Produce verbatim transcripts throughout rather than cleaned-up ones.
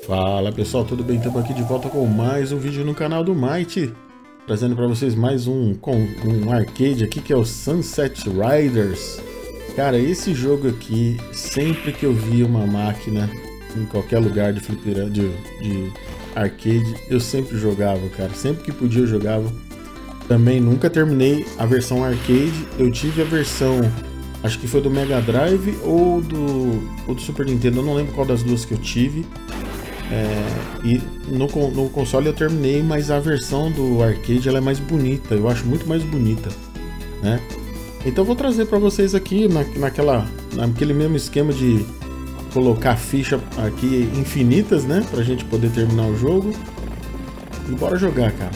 Fala pessoal, tudo bem? Estamos aqui de volta com mais um vídeo no canal do Might, trazendo para vocês mais um, com, um arcade aqui que é o Sunset Riders. Cara, esse jogo aqui, sempre que eu via uma máquina em qualquer lugar de fliperama, de, de arcade, eu sempre jogava, cara. Sempre que podia eu jogava. Também nunca terminei a versão arcade, eu tive a versão, acho que foi do Mega Drive ou do, ou do Super Nintendo, eu não lembro qual das duas que eu tive. É, e no, no console eu terminei, mas a versão do arcade ela é mais bonita, eu acho muito mais bonita, né? Então eu vou trazer para vocês aqui na, naquela, naquele mesmo esquema de colocar ficha aqui infinitas, né? Pra gente poder terminar o jogo. E bora jogar, cara.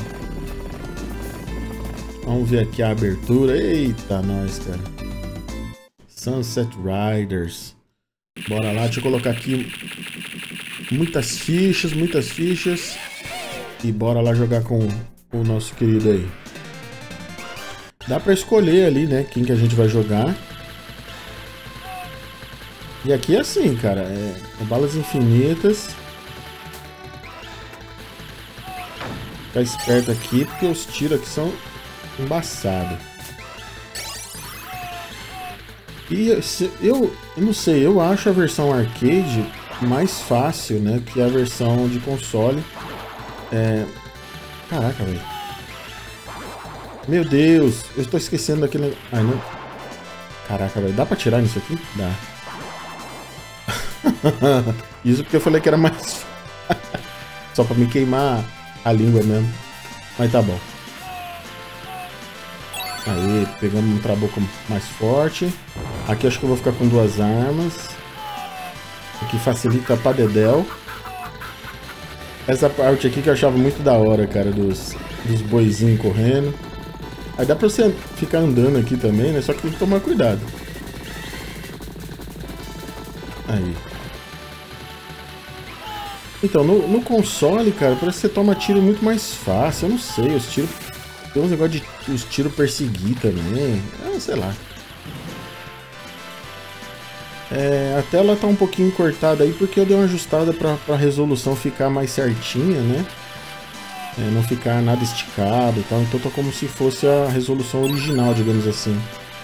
Vamos ver aqui a abertura. Eita, nós, cara. Sunset Riders. Bora lá, deixa eu colocar aqui muitas fichas, muitas fichas. E bora lá jogar com o nosso querido aí. Dá pra escolher ali, né, quem que a gente vai jogar. E aqui é assim, cara, é, é balas infinitas. Ficar esperto aqui, porque os tiros aqui são embaçados. E se, eu, eu não sei, eu acho a versão arcade mais fácil, né, que a versão de console. É... Caraca, velho. Meu Deus, eu estou esquecendo daquele... Ai, não... Caraca, velho, dá pra tirar nisso aqui? Dá. Isso porque eu falei que era mais... Só pra me queimar a língua mesmo. Mas tá bom. Aí, pegamos um trabuco mais forte. Aqui eu acho que eu vou ficar com duas armas. Aqui facilita pra dedéu. Essa parte aqui que eu achava muito da hora, cara, dos, dos boizinhos correndo. Aí dá pra você ficar andando aqui também, né? Só que tem que tomar cuidado. Aí. Então, no, no console, cara, parece que você toma tiro muito mais fácil. Eu não sei, os tiros... Tem uns negócios de os tiros perseguir também. Ah, sei lá. É, a tela tá um pouquinho cortada aí porque eu dei uma ajustada pra, pra resolução ficar mais certinha, né? É, não ficar nada esticado e tal. Então tá como se fosse a resolução original, digamos assim.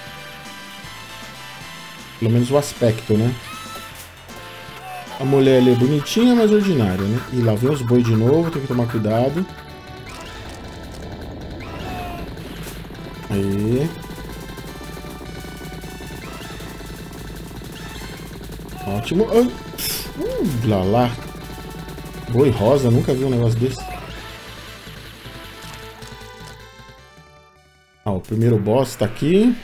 Pelo menos o aspecto, né? A mulher ali é bonitinha, mas ordinária, né? E lá vem os boi de novo, tem que tomar cuidado. Aí. Ótimo. Uh, lá lá. Boi rosa, nunca vi um negócio desse. Ah, o primeiro boss tá aqui.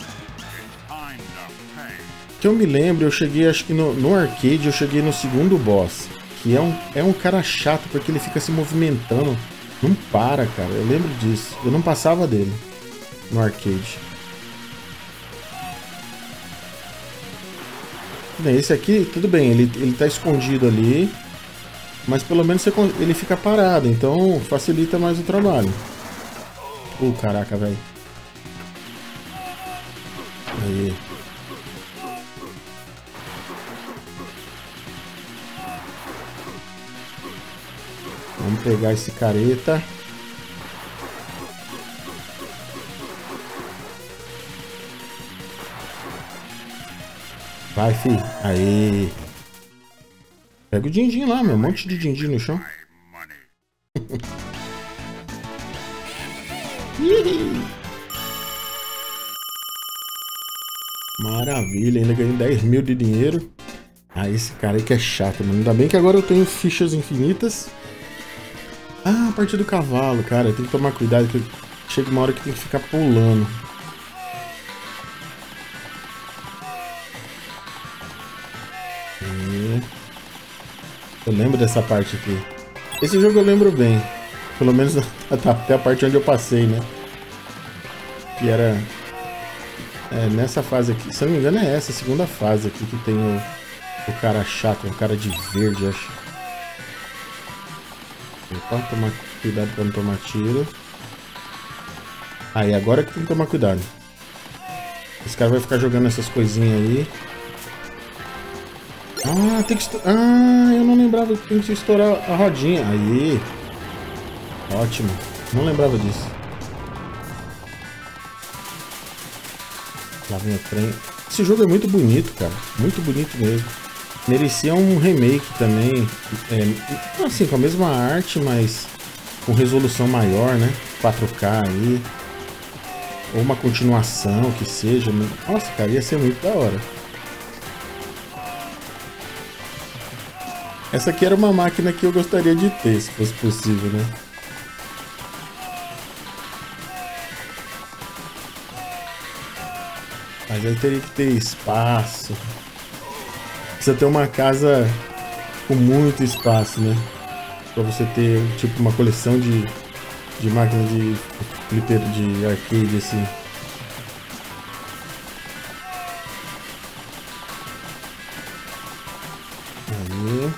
Que eu me lembro, eu cheguei, acho que no, no arcade, eu cheguei no segundo boss. Que é um, é um cara chato, porque ele fica se movimentando. Não para, cara. Eu lembro disso. Eu não passava dele no arcade. Esse aqui, tudo bem, ele, ele tá escondido ali. Mas pelo menos você, ele fica parado, então facilita mais o trabalho. Uh, caraca, velho. Aí. Vamos pegar esse careta. Vai, fi. Aí. Pega o din-din lá, meu. Um monte de din-din no chão. Maravilha. Ainda ganhei dez mil de dinheiro. Ah, esse cara aí que é chato, mano. Ainda bem que agora eu tenho fichas infinitas. Ah, a parte do cavalo, cara. Tem que tomar cuidado que chega uma hora que tem que ficar pulando. E... Eu lembro dessa parte aqui. Esse jogo eu lembro bem. Pelo menos até a parte onde eu passei, né? Que era... É, nessa fase aqui. Se eu não me engano é essa, a segunda fase aqui que tem o, o cara chato, um cara de verde, acho. Opa, tomar cuidado pra não tomar tiro. Aí, agora que tem que tomar cuidado. Esse cara vai ficar jogando essas coisinhas aí. Ah, tem que estourar. Ah, eu não lembrava que tem que estourar a rodinha. Aí. Ótimo. Não lembrava disso. Lá vem o trem. Esse jogo é muito bonito, cara. Muito bonito mesmo. Merecia um remake também. É, assim, com a mesma arte, mas com resolução maior, né? quatro K aí. Ou uma continuação que seja. Nossa, cara, ia ser muito da hora. Essa aqui era uma máquina que eu gostaria de ter, se fosse possível, né? Mas aí teria que ter espaço. Precisa ter uma casa com muito espaço, né? Pra você ter, tipo, uma coleção de, de máquinas de flipper, de arcade, assim. Aí.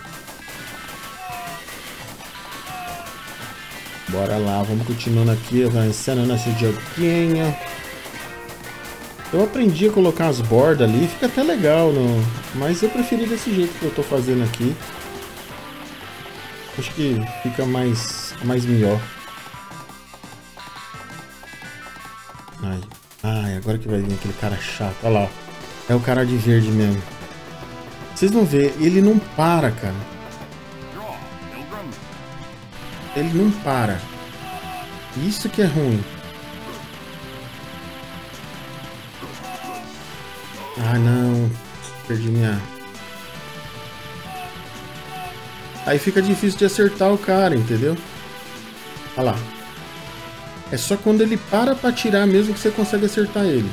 Bora lá, vamos continuando aqui, avançando nosso joguinho. Eu aprendi a colocar as bordas ali, fica até legal, não? Mas eu preferi desse jeito que eu tô fazendo aqui. Acho que fica mais, mais melhor. Ai, ai, agora que vai vir aquele cara chato, olha lá. É o cara de verde mesmo. Vocês vão ver, ele não para, cara. Ele não para. Isso que é ruim. Ah, não. Perdi minha... Aí fica difícil de acertar o cara, entendeu? Olha lá. É só quando ele para pra atirar mesmo que você consegue acertar ele.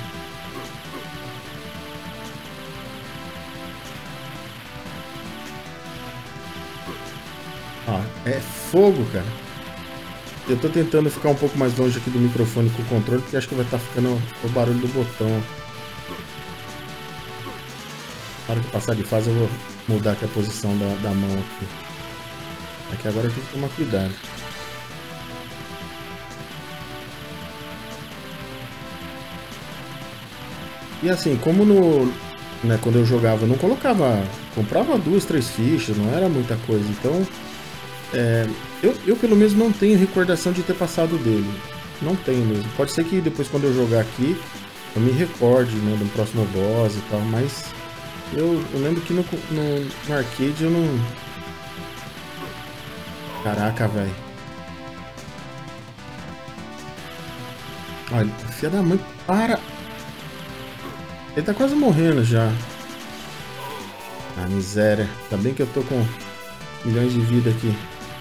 Ó, é fogo, cara. Eu tô tentando ficar um pouco mais longe aqui do microfone com o controle, porque acho que vai estar ficando o barulho do botão. Na hora que passar de fase eu vou mudar aqui a posição da, da mão aqui. Aqui agora eu tenho que tomar cuidado. E assim, como no, né, quando eu jogava, eu não colocava, comprava duas, três fichas, não era muita coisa. Então, é, eu, eu pelo menos não tenho recordação de ter passado dele. Não tenho mesmo. Pode ser que depois quando eu jogar aqui, eu me recorde, né, do próximo boss e tal, mas eu, eu lembro que no, no, no arcade eu não... Caraca, velho. Olha, filha da mãe, para! Ele tá quase morrendo já. Ah, miséria. Ainda bem que eu tô com milhões de vida aqui.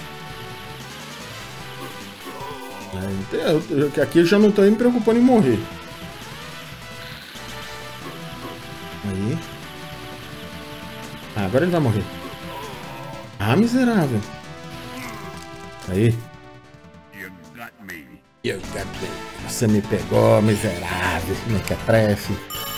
É, aqui eu já não tô me preocupando em morrer. Aí. Ah, agora ele vai morrer. Ah, miserável. Aí. You got me. You got me. Você me pegou, miserável. Mequetrefe.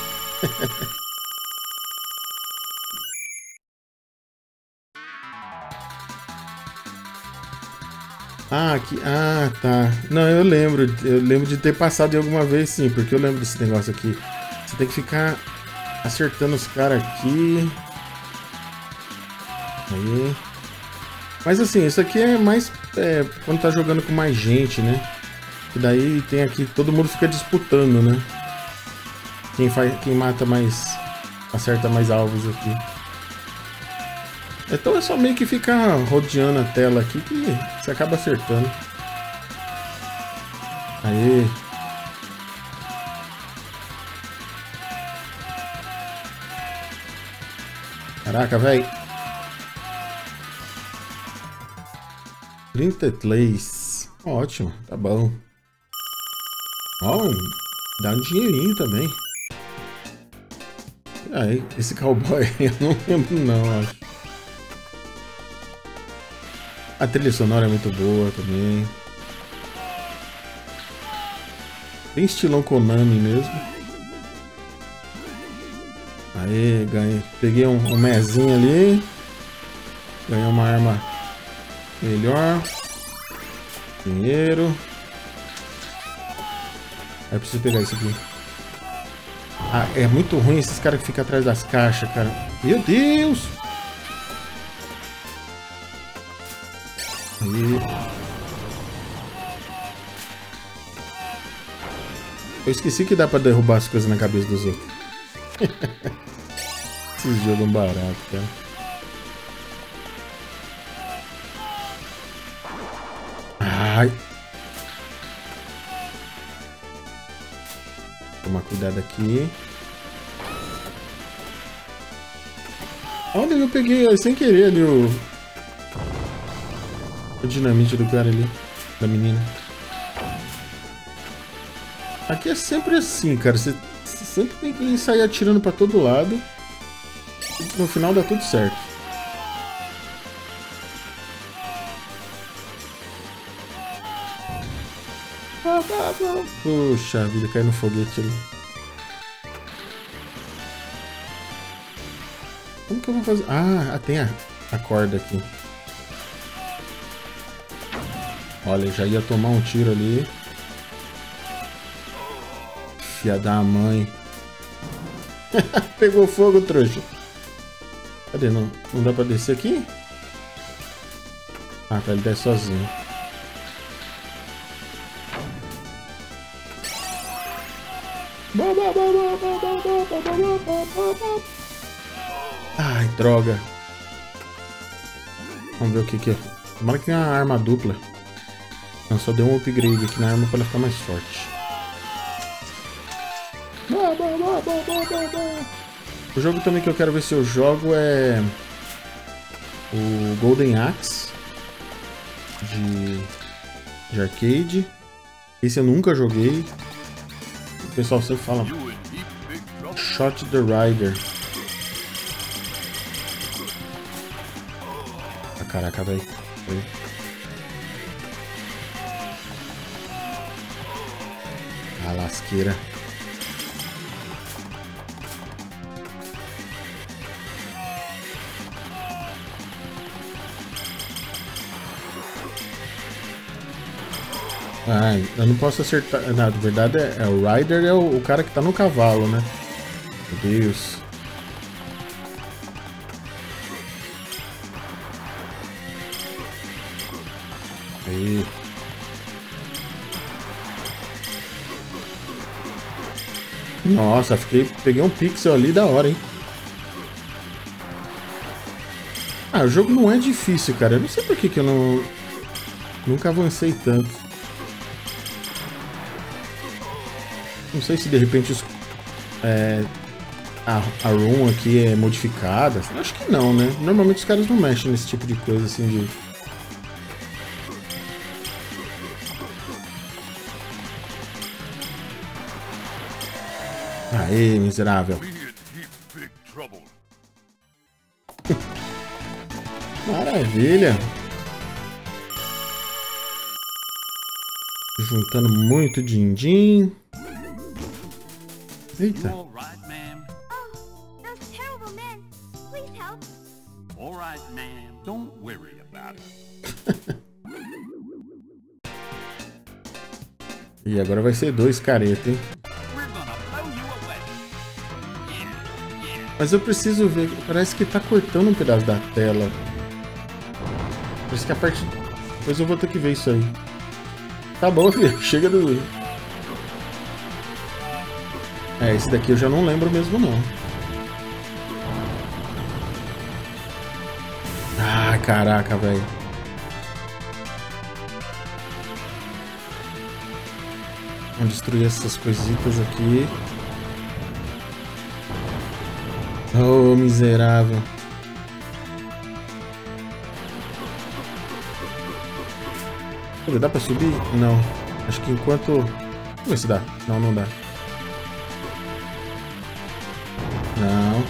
Ah, aqui. Ah, tá. Não, eu lembro. Eu lembro de ter passado em alguma vez, sim. Porque eu lembro desse negócio aqui. Você tem que ficar acertando os caras aqui. Aí. Mas assim, isso aqui é mais é, quando tá jogando com mais gente, né? E daí tem aqui, todo mundo fica disputando, né? Quem, faz, quem mata mais, acerta mais alvos aqui. Então é só meio que ficar rodeando a tela aqui que você acaba acertando. Aê! Caraca, velho! trinta plays. Ótimo, tá bom. Ó, dá um dinheirinho também. Aí, esse cowboy eu não lembro não, acho. A trilha sonora é muito boa também. Bem estilão Konami mesmo. Aí, ganhei. Peguei um, um mezinho ali. Ganhei uma arma melhor. Dinheiro. Aí eu preciso pegar isso aqui. Ah, é muito ruim esses caras que ficam atrás das caixas, cara. Meu Deus! Aí. Eu esqueci que dá pra derrubar as coisas na cabeça dos outros. Esses jogos são baratos, cara. Ai. Tomar cuidado aqui. Olha, eu peguei sem querer ali o... o dinamite do cara ali. Da menina. Aqui é sempre assim, cara. Você sempre tem que sair atirando pra todo lado. E no final dá tudo certo. Puxa vida, caiu no foguete ali. Como que eu vou fazer? Ah, tem a, a corda aqui. Olha, já ia tomar um tiro ali. Filha da mãe. Pegou fogo, trouxa. Cadê? Não, não dá pra descer aqui? Ah, tá, ele desce sozinho. Ai, droga. Vamos ver o que que é. Tomara que tenha uma arma dupla. Não, só deu um upgrade aqui na arma para ela ficar mais forte. O jogo também que eu quero ver se eu jogo é o Golden Axe de, de arcade. Esse eu nunca joguei. O pessoal sempre fala Shot the Rider. Ah, caraca, velho. A lasqueira. Ai, eu não posso acertar. Na verdade, é, é o Rider é o, o cara que tá no cavalo, né? Meu Deus. Aí. Nossa, fiquei, peguei um pixel ali da hora, hein? Ah, o jogo não é difícil, cara. Eu não sei por que, que eu não... nunca avancei tanto. Não sei se de repente os, é, a, a room aqui é modificada. Acho que não, né? Normalmente os caras não mexem nesse tipo de coisa assim de... Aê, miserável. Maravilha. Juntando muito din-din. Eita. E agora vai ser dois caretas, hein? Mas eu preciso ver. Parece que tá cortando um pedaço da tela. Parece que a parte... Depois eu vou ter que ver isso aí. Tá bom, filho. Chega do... É, esse daqui eu já não lembro mesmo, não. Ah, caraca, velho. Vamos destruir essas coisitas aqui. Oh, miserável. Dá pra subir? Não. Acho que enquanto... Vamos ver se dá. Não, não dá. Não.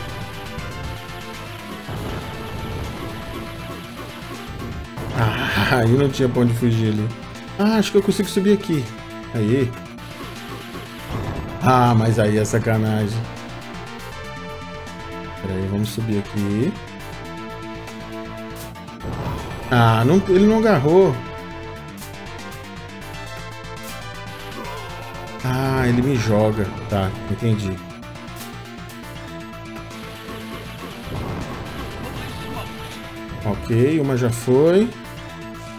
Ah, aí não tinha pra onde fugir ali. Ah, acho que eu consigo subir aqui. Aí. Ah, mas aí é sacanagem. Pera aí, vamos subir aqui. Ah, não, ele não agarrou. Ah, ele me joga. Tá, entendi. Ok, uma já foi.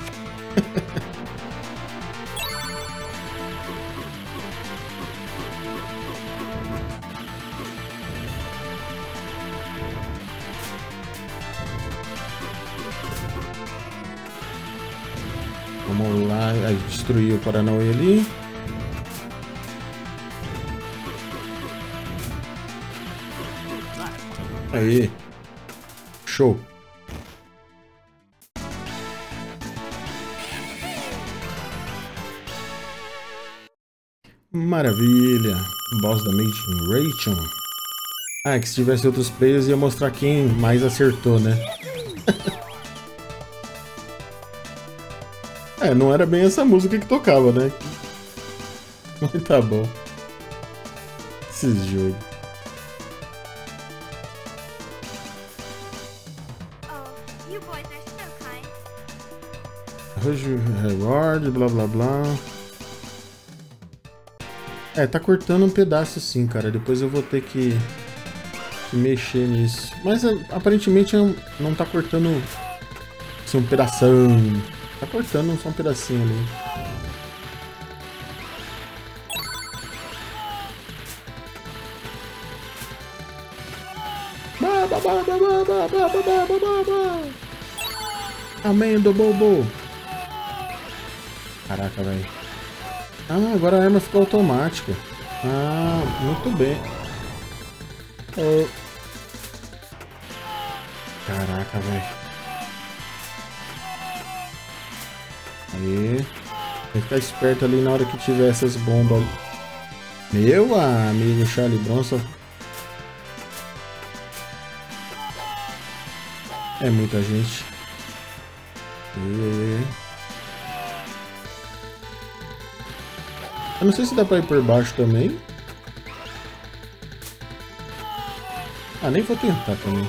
Vamos lá, aí destruiu o Paranauê ali. Aí, show. Maravilha, boss da Mage Ration. Ah, que se tivesse outros players ia mostrar quem mais acertou, né? É, não era bem essa música que tocava, né? Mas tá bom. Esses jogos. Reward, blá blá blá. É, tá cortando um pedaço sim, cara. Depois eu vou ter que, que mexer nisso. Mas aparentemente não tá cortando assim, um pedação. Tá cortando só um pedacinho ali. Ba, ba, ba, ba, ba, ba, ba, ba, ba, ba. Amendo, bobo. Caraca, velho. Ah, agora a arma ficou automática. Ah, muito bem. Oh. Caraca, velho. Aí. Tem que ficar esperto ali na hora que tiver essas bombas. Meu amigo Charlie Bronson. É muita gente. E... eu não sei se dá pra ir por baixo também. Ah, nem vou tentar também.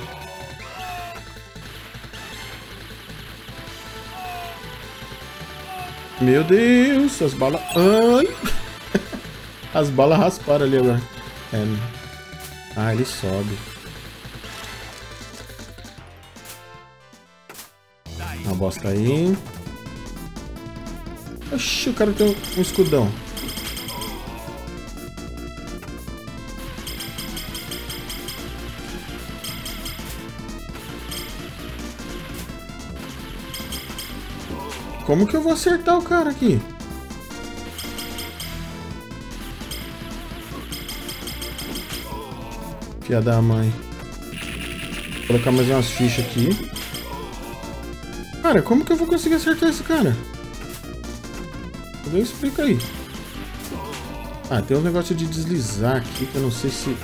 Meu Deus, as balas... ai! As balas rasparam ali agora. É. Ah, ele sobe. Uma bosta aí. Oxi, o cara tem um escudão. Como que eu vou acertar o cara aqui? Filha da mãe. Vou colocar mais umas fichas aqui. Cara, como que eu vou conseguir acertar esse cara? Alguém explica aí. Ah, tem um negócio de deslizar aqui que eu não sei se...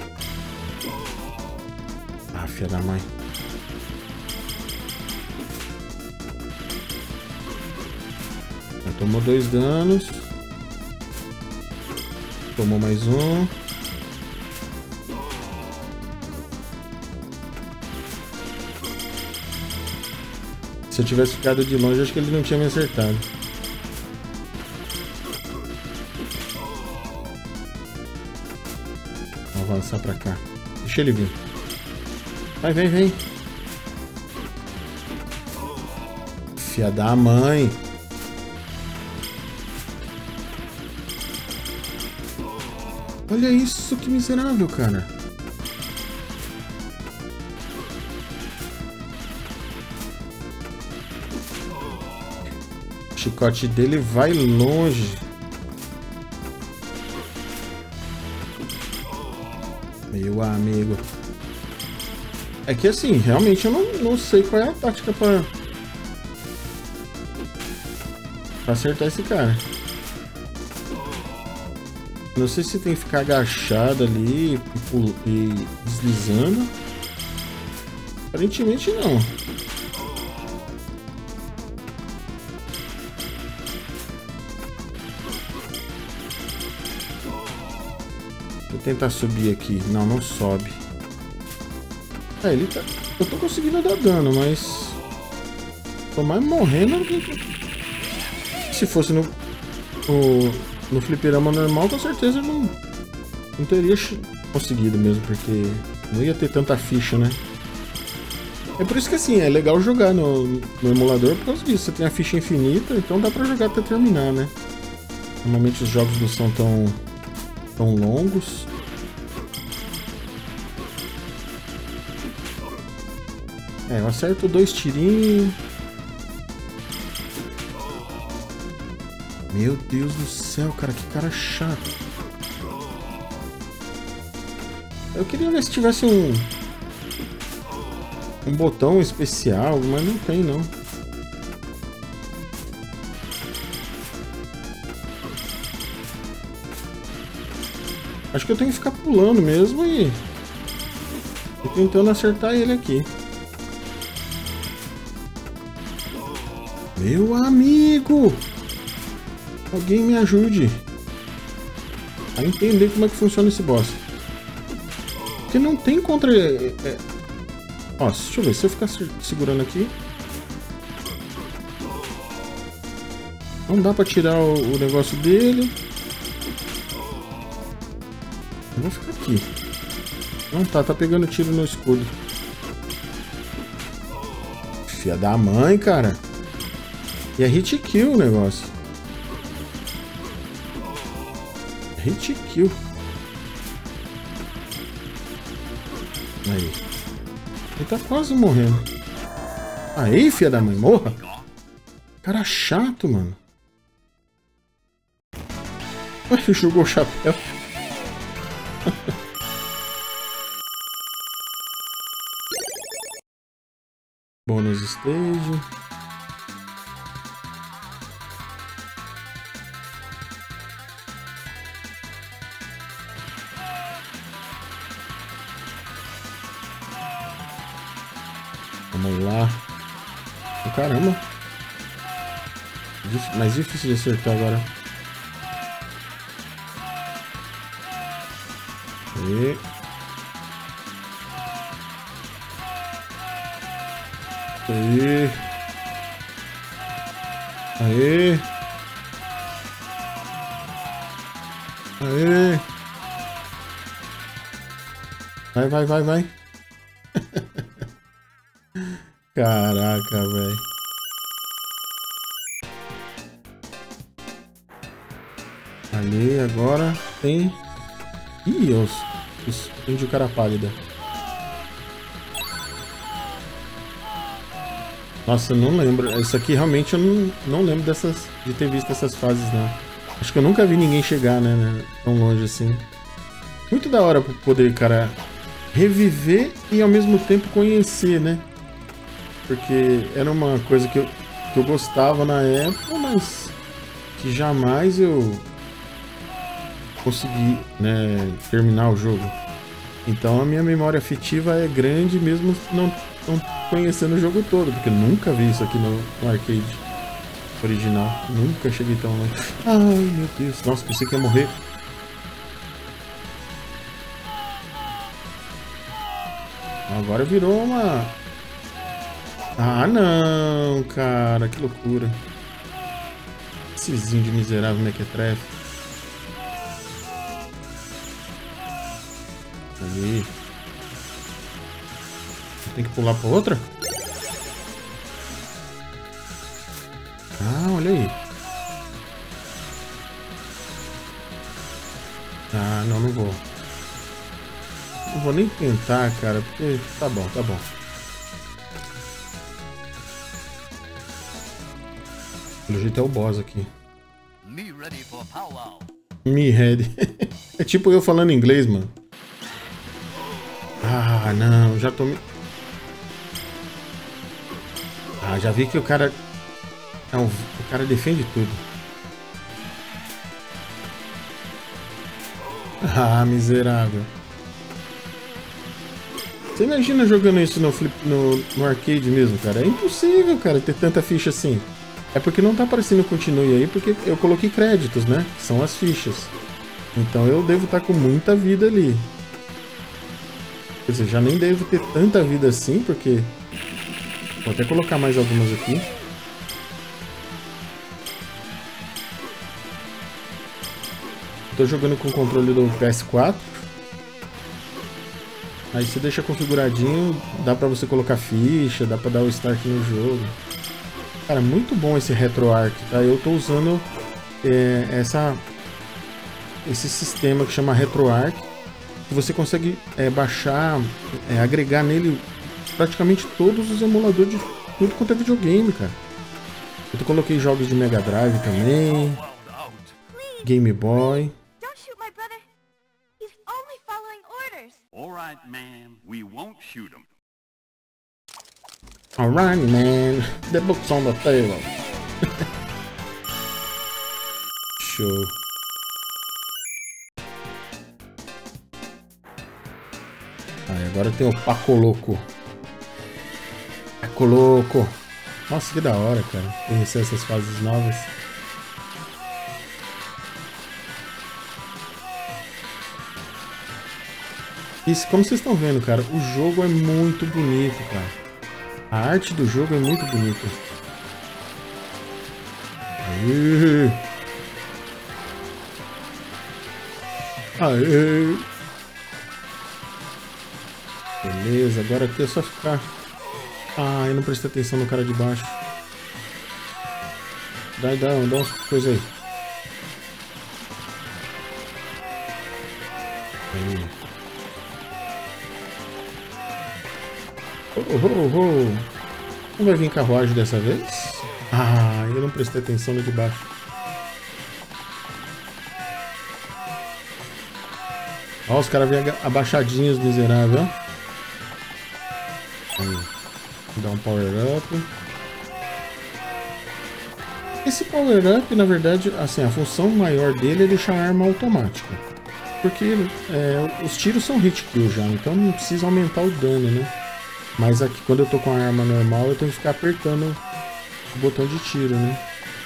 ah, filha da mãe. Tomou dois danos. Tomou mais um. Se eu tivesse ficado de longe, acho que ele não tinha me acertado. Vou avançar pra cá. Deixa ele vir. Vai, vem, vem. Filha da mãe. Olha isso, que miserável, cara. O chicote dele vai longe. Meu amigo. É que assim, realmente eu não, não sei qual é a tática pra, pra acertar esse cara. Não sei se tem que ficar agachado ali e, e deslizando. Aparentemente não. Vou tentar subir aqui. Não, não sobe. É, ele tá... eu tô conseguindo dar dano, mas... tô mais morrendo do que... se fosse no... no... no fliperama normal, com certeza não, não teria conseguido mesmo, porque não ia ter tanta ficha, né? É por isso que assim, é legal jogar no, no emulador por causa disso. Você tem a ficha infinita, então dá pra jogar até terminar, né? Normalmente os jogos não são tão, tão longos. É, eu acerto dois tirinhos. Meu Deus do céu, cara, que cara chato. Eu queria ver se tivesse um... um botão especial, mas não tem, não. Acho que eu tenho que ficar pulando mesmo e... e tentando acertar ele aqui. Meu amigo! Alguém me ajude a entender como é que funciona esse boss. Porque não tem contra... É... Ó, deixa eu ver, se eu ficar segurando aqui... Não dá pra tirar o, o negócio dele. Eu vou ficar aqui. Não tá, tá pegando tiro no escudo. Filha da mãe, cara. E é hit kill o negócio. Hit kill. Aí. Ele tá quase morrendo. Aí, filha da mãe, morra. Cara chato, mano. Ele jogou o chapéu. Bônus stage. Vamos lá. Oh, caramba. Mais difícil de acertar agora. E... Aê! Aê! Aê! Vai, vai, vai, vai! Caraca, velho! Ali, agora tem... Ih, os, os índio cara pálida. Nossa, eu não lembro. Isso aqui realmente eu não, não lembro dessas, de ter visto essas fases, não. Acho que eu nunca vi ninguém chegar, né, né, tão longe assim. Muito da hora pra poder, cara, reviver e ao mesmo tempo conhecer, né? Porque era uma coisa que eu, que eu gostava na época, mas que jamais eu consegui, né, terminar o jogo. Então a minha memória afetiva é grande mesmo não, não conhecendo o jogo todo, porque eu nunca vi isso aqui no, no arcade original. Nunca cheguei tão longe. Ai, meu Deus. Nossa, pensei que ia morrer. Agora virou uma... Ah, não, cara. Que loucura. Esses índios miseráveis mequetrefe. Ali. Tem que pular para outra? Ah, olha aí. Ah, não, não vou. Não vou nem tentar, cara, porque tá bom, tá bom. Pelo jeito é o boss aqui. Me ready for powwow. Me ready. É tipo eu falando inglês, mano. Ah, não, já tô me... Ah, já vi que o cara... Não, o cara defende tudo. Ah, miserável. Você imagina jogando isso no, flip, no, no arcade mesmo, cara? É impossível, cara, ter tanta ficha assim. É porque não tá aparecendo continue aí, porque eu coloquei créditos, né? São as fichas. Então eu devo estar com muita vida ali. Quer dizer, já nem devo ter tanta vida assim, porque... Vou até colocar mais algumas aqui. Tô jogando com o controle do P S quatro. Aí você deixa configuradinho, dá pra você colocar ficha, dá pra dar o start no jogo. Cara, muito bom esse RetroArch, tá? Eu tô usando é, essa, esse sistema que chama RetroArch, que você consegue é, baixar, é, agregar nele praticamente todos os emuladores de tudo quanto é videogame, cara. Eu coloquei jogos de Mega Drive também, Game Boy. Alright, man, we won't shoot him. Alright, man, the book's on the table. Show. Aí, agora tem o Paco Louco. Paco Louco. Nossa, que da hora, cara. Conhecer essas fases novas. Isso, como vocês estão vendo, cara, o jogo é muito bonito, cara. A arte do jogo é muito bonita. Aê! Aê! Beleza, agora aqui é só ficar... Ah, eu não prestei atenção no cara de baixo. Dá, dá, dá umas coisas aí. Aí. Oh, oh, oh. Não vai vir carruagem dessa vez? Ah, eu não prestei atenção no de baixo. Ó, os caras vêm abaixadinhos, miserável. Aí. Dá um power up. Esse power up, na verdade, assim, a função maior dele é deixar a arma automática. Porque é, os tiros são hit kill já, então não precisa aumentar o dano, né? Mas aqui, quando eu tô com a arma normal, eu tenho que ficar apertando o botão de tiro, né?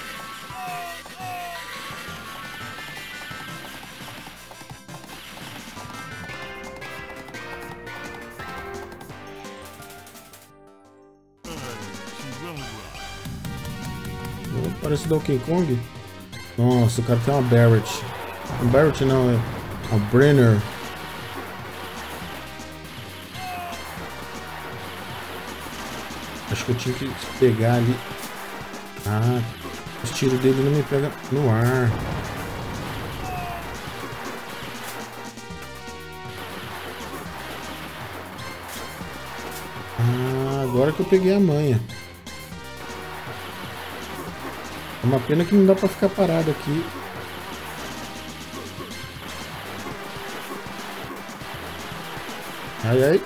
Oh, parece o Donkey Kong. Nossa, o cara tem uma Barrett. Um Barrett não, é uma Brenner. Acho que eu tinha que pegar ali. Ah, os tiros dele não me pegam no ar. Ah, agora que eu peguei a manha. É uma pena que não dá pra ficar parado aqui. Ai, ai.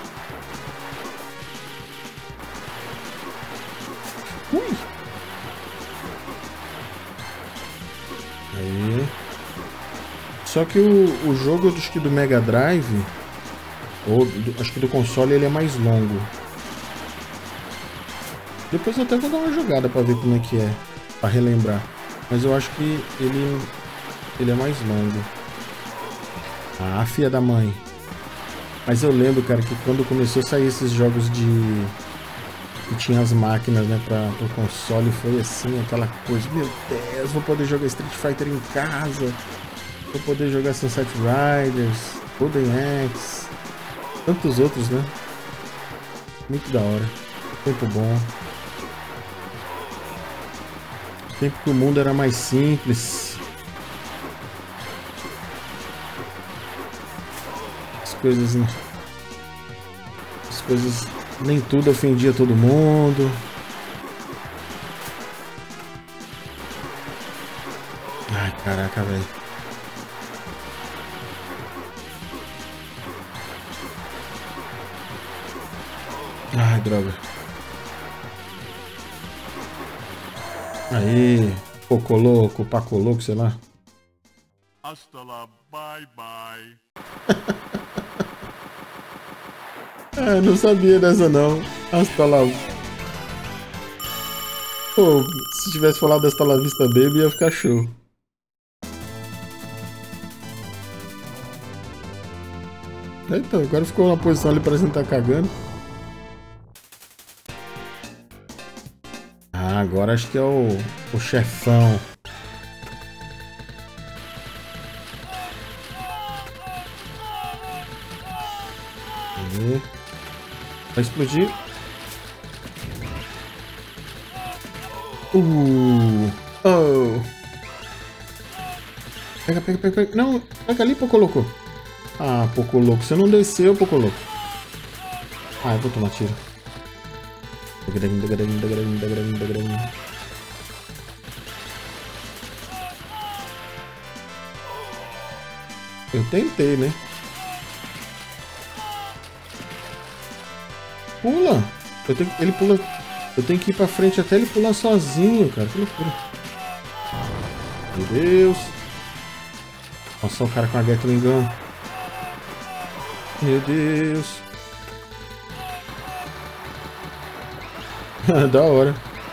Ui. Aí. Só que o, o jogo, acho que do Mega Drive, ou do, acho que do console, ele é mais longo. Depois eu até vou dar uma jogada pra ver como é que é, pra relembrar. Mas eu acho que ele, ele é mais longo. Ah, filha da mãe. Mas eu lembro, cara, que quando começou a sair esses jogos de... que tinha as máquinas, né, para o console, foi assim, aquela coisa, meu Deus, vou poder jogar Street Fighter em casa, vou poder jogar Sunset Riders, Golden Axe, tantos outros, né? Muito da hora, tempo bom. Tempo que o mundo era mais simples. As coisas, né? As coisas... Nem tudo ofendia todo mundo. Ai, caraca, velho. Ai, droga. Aí, Poco Louco, Paco Louco, sei lá. Hasta la bye bye. Ah, não sabia dessa não. Hasta lá. Pô, se tivesse falado Hasta la vista baby, ia ficar show. Então, agora ficou na posição ali parecendo que tá cagando. Ah, agora acho que é o, o chefão. Aí. Vai explodir. Uh. Oh. Pega, pega, pega, pega. Não, pega ali, Pocoloco. Ah, Pocoloco. Você não desceu, Pocoloco. Ah, eu vou tomar tiro. Eu tentei, né? Pula! Eu tenho, ele pula. Eu tenho que ir pra frente até ele pular sozinho, cara. Que loucura. Meu Deus. Nossa, o cara com a Gatling Gun. Meu Deus. Da hora.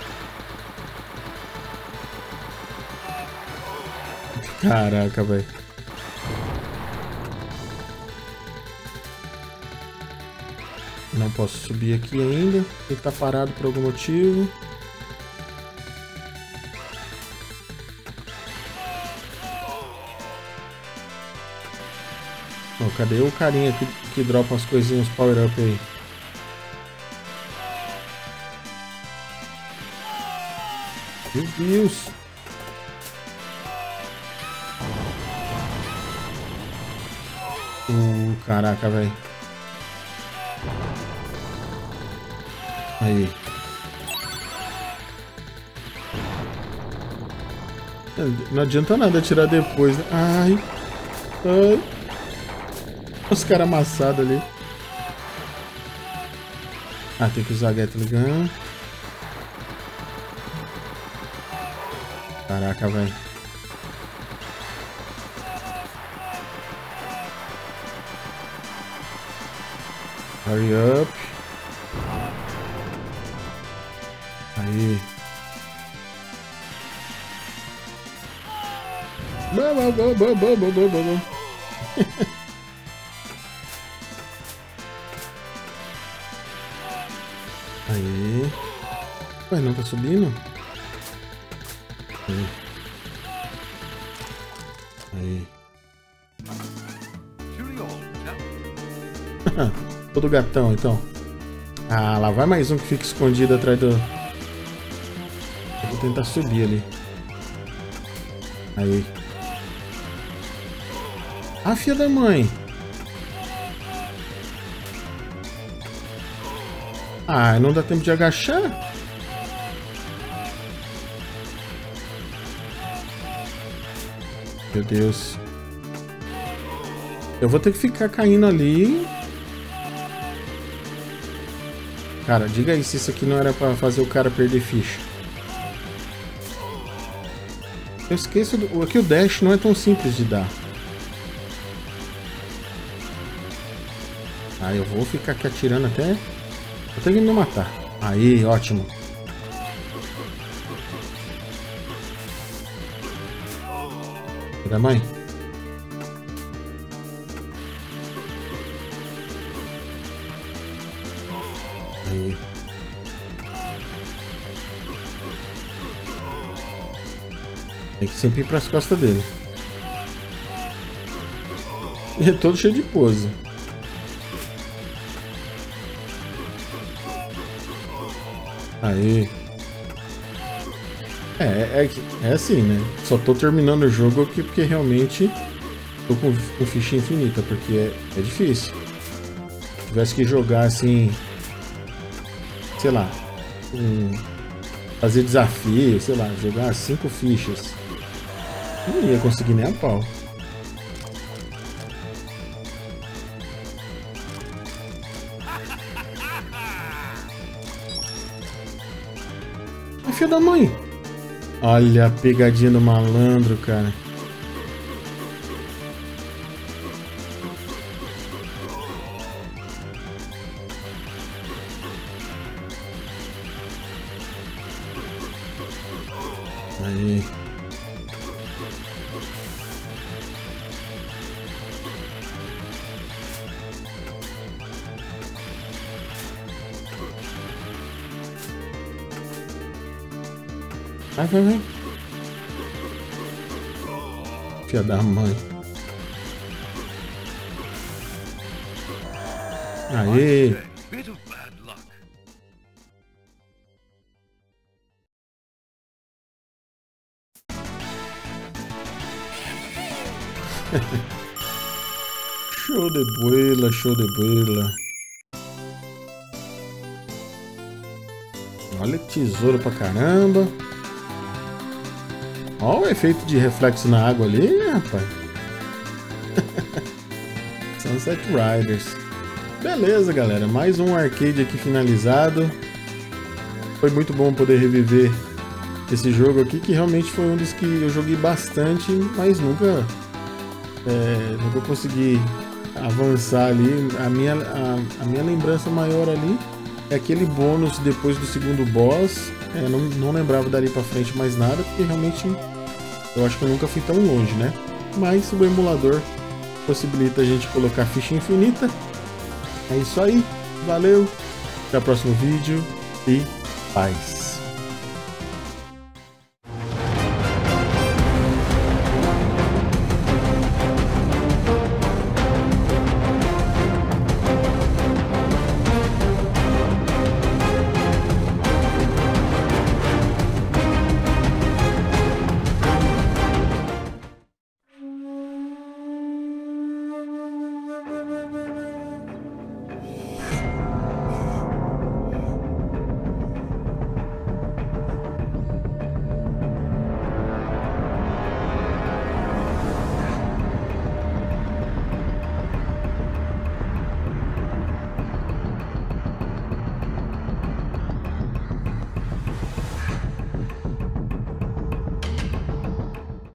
Caraca, velho. Não posso subir aqui ainda. Ele tá parado por algum motivo. Oh, cadê o carinha que, que dropa as coisinhas power up aí? Meu Deus! Uh, caraca, velho. Aí. Não adianta nada atirar depois, né? Ai. Ai. Os caras amassados ali. Ah, tem que usar a Gatling Gun. Caraca, velho. Hurry up. Aí. Bom, bom, bom, bom, bom, bom, bom, bom. Aí. Ué, não tá subindo? Aí. Aí. Todo gatão, então. Ah, lá vai mais um que fica escondido atrás do... Eu vou tentar subir ali. Aí. Ah, filha da mãe. Ah, não dá tempo de agachar? Meu Deus. Eu vou ter que ficar caindo ali. Cara, diga aí se isso aqui não era pra fazer o cara perder ficha. Eu esqueço do... Aqui o dash não é tão simples de dar. Ah, eu vou ficar aqui atirando até... Eu tenho que me matar. Aí, ótimo. Da mãe? Aí. Tem que sempre ir para as costas dele. E é todo cheio de pose. Aí. É, é, é assim, né? Só tô terminando o jogo aqui porque realmente tô com, com ficha infinita, porque é, é difícil. Se tivesse que jogar assim, sei lá, um, fazer desafio, sei lá, jogar cinco fichas, não ia conseguir nem a pau. A filha da mãe! Olha a pegadinha do malandro, cara. Aí. Vai, vai, vai. Filha da mãe. Aê! Bit of bad luck. Show de bola, show de bola. Olha que tesouro pra caramba. Olha o efeito de reflexo na água ali, né, rapaz? Sunset Riders. Beleza, galera. Mais um arcade aqui finalizado. Foi muito bom poder reviver esse jogo aqui, que realmente foi um dos que eu joguei bastante, mas nunca, é, nunca consegui avançar ali. A minha, a, a minha lembrança maior ali é aquele bônus depois do segundo boss. É, não, não lembrava dali pra frente mais nada, porque realmente eu acho que eu nunca fui tão longe, né? Mas o emulador possibilita a gente colocar ficha infinita. É isso aí, valeu, até o próximo vídeo e paz.